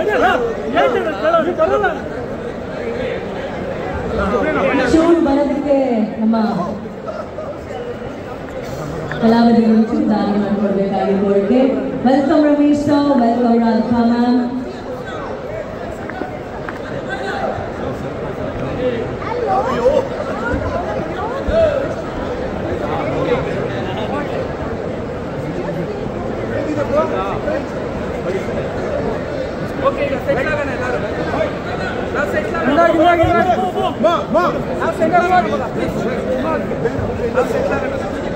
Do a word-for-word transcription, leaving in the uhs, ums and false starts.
ಚೂರು ಬರೋದಕ್ಕೆ ನಮ್ಮ ಕಲಾವಿದರು ಚೂರು ದಾರಿ ಮಾಡಿಕೊಡ್ಬೇಕಾಗಿರೋರಿಗೆ welcome Ramesh Rao, welcome Radhika ma'am. Okay, settle ಆಗಣ ಎಲ್ಲರೂ. ನಾವು settle ಆಗಣ. ಮಾ ಮಾ ನಾವು settle ಆಗಣ. ನಾವು settle ಆಗಣ.